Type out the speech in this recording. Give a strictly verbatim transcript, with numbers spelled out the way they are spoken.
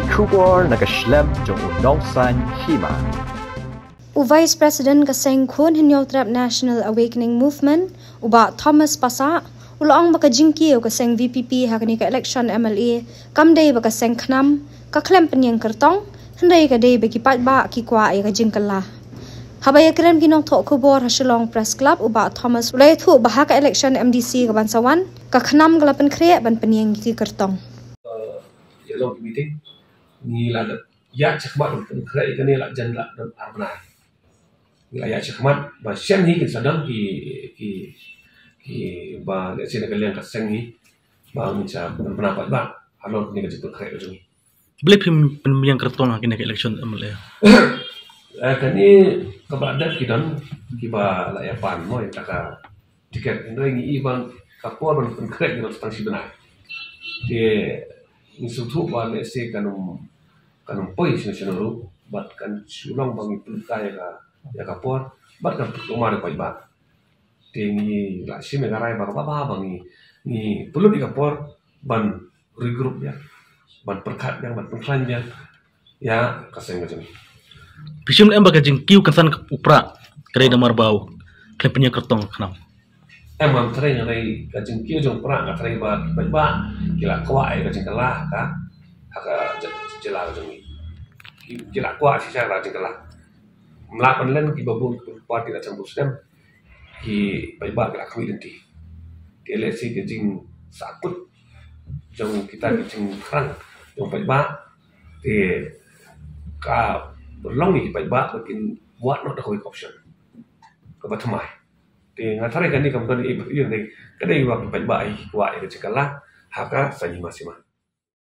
Kubor nakaslem jong unongsan hima. U Vice President kaseng khun hinyo trap National Awakening Movement uba Thomas Pasa ulong baka jingki o kaseng V P P hakani ka election M L A kamdei baka seng khnam ka klem penyeng kertong hendai ka dei bagi pat ba ki kwa ai ka jingkala habaya krem ginong tho kubor hasilong press club uba Thomas ulai thu bahak election M D C ka bansawan ka khnam galapan kre ban penyeng ki kertong ya lo meeting ni la ya chakmat pen kre ka ni la jan la arna la ya chakmat ba shen hi kin sadam ki ki ki ba le sine ka leng ka seng hi ba mi cha pendapat ba alon ni ka jitu kre ka jung beli pem penyeng kertong hakini ka election M L A eh kan ni ka ba dat ki dan ki ba la ya pan mo ta ka tiket ndai ni ibang ka por ban pen kre ni tang si benai ti ni su thu ba le se kanum kanum poi sine sine ru bat kan sulong bang pen kaya ka ya kapor bat kan rumah de pai ba tingi la sime garai ba ba ba bang ni ni perlu di kapor ban regroup ya ban perkat yang ban pengklan ya ya kaseng macam ni pisim em baga jingkiu kansan upra kare damar bau klem penyeng kertong khnam em am trai ngai ka jingkiu jong pra ka trai ba ba ba kila kwa ai ka jingkala ka haka jela jong ni kila kwa si sa ra jingkala melakukan len ki babun parti la campur stem ki baik-baik la kami denti ki eleksi ki jing sakut jong kita ki jing krang jong baik-baik ti ka berlong ni baik-baik bikin buat not the option ka batamai ti ngatare kan ni kam kan i i ni kadai wa baik-baik wa i cikala haka sanyi masima